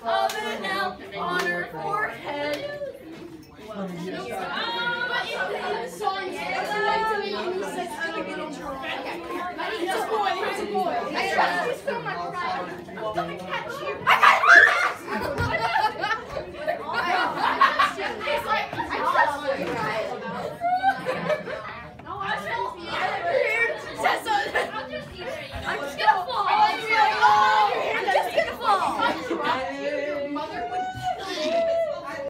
of it now on her forehead. But in the song, it's a boy, it's a boy.